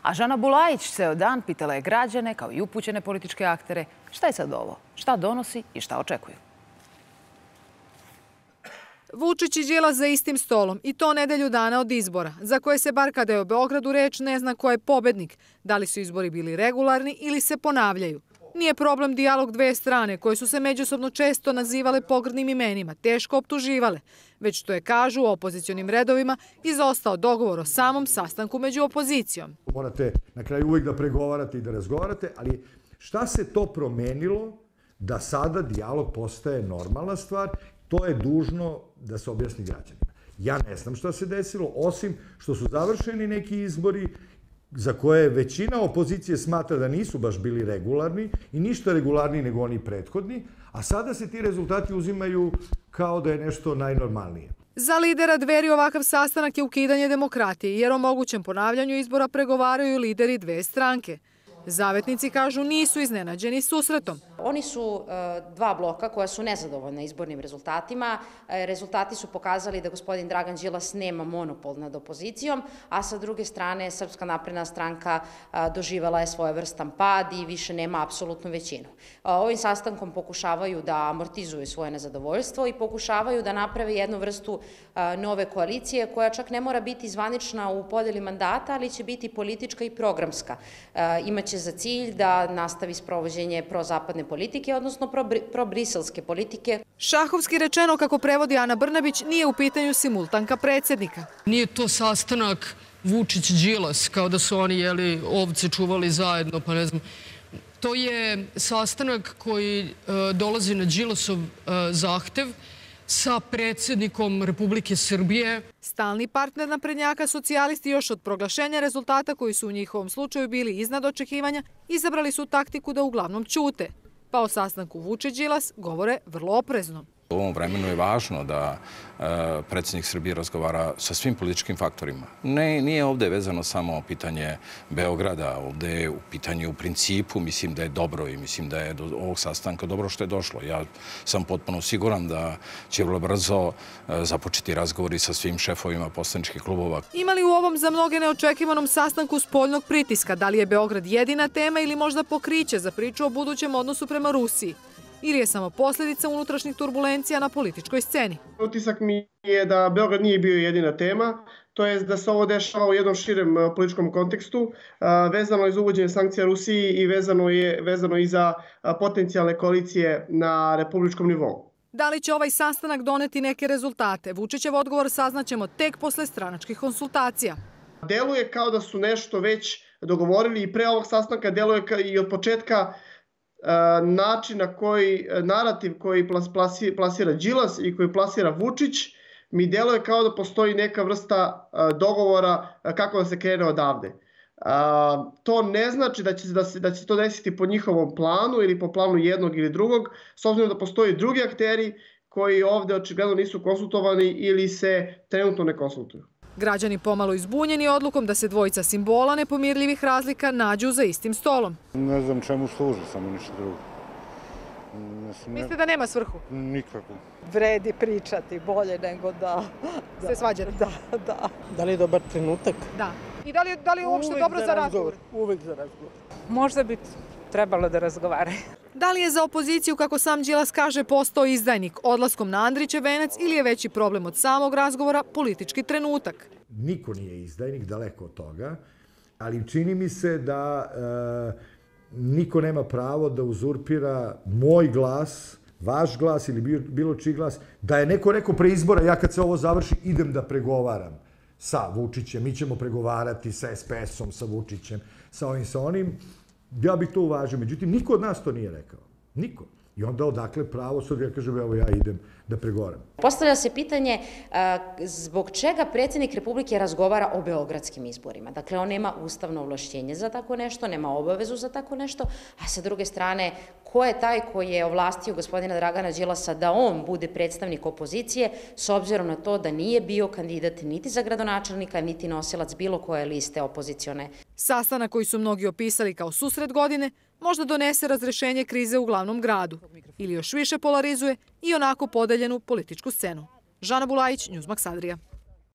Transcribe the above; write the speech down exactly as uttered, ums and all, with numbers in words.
A Žana Bulajić ceo dan pitala je građane, kao i upućene političke aktere, šta je sad ovo, šta donosi i šta očekuju. Vučić i Đilas za istim stolom i to nedelju dana od izbora, za koje se bar kada je o Beogradu reč ne zna ko je pobednik, da li su izbori bili regularni ili se ponavljaju. Nije problem dijalog dve strane koje su se međusobno često nazivale pogrdnim imenima, teško optuživale, već što je, kažu, u opozicionim redovima izostao dogovor o samom sastanku među opozicijom. Morate na kraju uvijek da pregovarate i da razgovarate, ali šta se to promenilo da sada dijalog postaje normalna stvar? To je dužno da se objasni građanima. Ja ne znam šta se desilo, osim što su završeni neki izbori za koje većina opozicije smatra da nisu baš bili regularni i ništa regularniji nego oni prethodni, a sada se ti rezultati uzimaju kao da je nešto najnormalnije. Za lidera Dveri ovakav sastanak je ukidanje demokratije, jer o mogućem ponavljanju izbora pregovaraju lideri dve stranke. Zavetnici, kažu, nisu iznenađeni susretom. Oni su dva bloka koja su nezadovoljna izbornim rezultatima. Rezultati su pokazali da gospodin Dragan Đilas nema monopol nad opozicijom, a sa druge strane Srpska napredna stranka doživela je svojevrstan pad i više nema apsolutnu većinu. Ovim sastankom pokušavaju da amortizuju svoje nezadovoljstvo i pokušavaju da naprave jednu vrstu nove koalicije koja čak ne mora biti zvanična u podeli mandata, ali će biti politička i programska. Imaće za cilj da nastavi sprovođenje prozapadne politike, odnosno probriselske politike. Šahovski rečeno, kako prevodi Ana Brnabić, nije u pitanju simultanka predsjednika. Nije to sastanak Vučić-Đilas, kao da su oni jeli ovce čuvali zajedno, pa ne znam. To je sastanak koji dolazi na Đilasov zahtev sa predsjednikom Republike Srbije. Stalni partner naprednjaka, socijalisti, još od proglašenja rezultata koji su u njihovom slučaju bili iznad očekivanja, izabrali su taktiku da uglavnom ćute. Pa o sastanku Vučić-Đilas govore vrlo oprezno. U ovom vremenu je važno da predsjednik Srbije razgovara sa svim političkim faktorima. Nije ovdje vezano samo pitanje Beograda, ovdje je u pitanju u principu, mislim da je dobro i mislim da je do ovog sastanka dobro što je došlo. Ja sam potpuno siguran da će vrlo brzo započeti razgovori sa svim šefovima poslaničkih klubova. Ima li u ovom za mnoge neočekivanom sastanku spoljnog pritiska? Da li je Beograd jedina tema ili možda pokriće za priču o budućem odnosu prema Rusiji? Ili je samo posljedica unutrašnjih turbulencija na političkoj sceni? Utisak mi je da Beograd nije bio jedina tema, to je da se ovo dešava u jednom širem političkom kontekstu, vezano je za uvođenje sankcija Rusiji i vezano je vezano i za potencijalne koalicije na republičkom nivou. Da li će ovaj sastanak doneti neke rezultate? Vučićev odgovor saznaćemo tek posle stranačkih konsultacija. Deluje kao da su nešto već dogovorili i pre ovog sastanka, deluje i od početka način na koji, narativ koji plasira Đilas i koji plasira Vučić, mi deluje kao da postoji neka vrsta dogovora kako da se krene odavde. To ne znači da će, da se, da će to desiti po njihovom planu ili po planu jednog ili drugog, s obzirom da postoji drugi akteri koji ovdje očigledno nisu konsultovani ili se trenutno ne konsultuju. Građani pomalo izbunjeni odlukom da se dvojica simbola nepomirljivih razlika nađu za istim stolom. Ne znam čemu služi, samo ništa drugo. Mislite da nema svrhu? Nikako. Vredi pričati bolje nego da... Se svađate? Da, da. Da li je dobar trenutak? Da. I da li, da li je uopšte dobro za razgovor? Uvek za razgovor. Možda bi trebalo da razgovaraju. Da li je za opoziciju, kako sam Đilas kaže, postao izdajnik odlaskom na Andrićev venac ili je veći problem od samog razgovora politički trenutak? Niko nije izdajnik, daleko od toga, ali čini mi se da e, niko nema pravo da uzurpira moj glas, vaš glas ili bilo čiji glas, da je neko rekao pre izbora, ja kad se ovo završi idem da pregovaram sa Vučićem, mi ćemo pregovarati sa es pe esom, sa Vučićem, sa ovim, sa onim. Ja bih to uvažio, međutim, niko od nas to nije rekao. Niko. I onda odakle pravo, sad ja kažem, evo ja idem da pregovaram. Postavlja se pitanje zbog čega predsjednik Republike razgovara o beogradskim izborima. Dakle, on nema ustavno ovlašćenje za tako nešto, nema obavezu za tako nešto, a sa druge strane, ko je taj koji je ovlastio gospodina Dragana Đilasa da on bude predstavnik opozicije, s obzirom na to da nije bio kandidat niti za gradonačelnika, niti nosilac bilo koje liste opozicione. Sastanak koji su mnogi opisali kao susret godine možda donese razrešenje krize u glavnom gradu ili još više polarizuje i onako podeljenu političku scenu. Žana Bulajić, Newsmax Adria.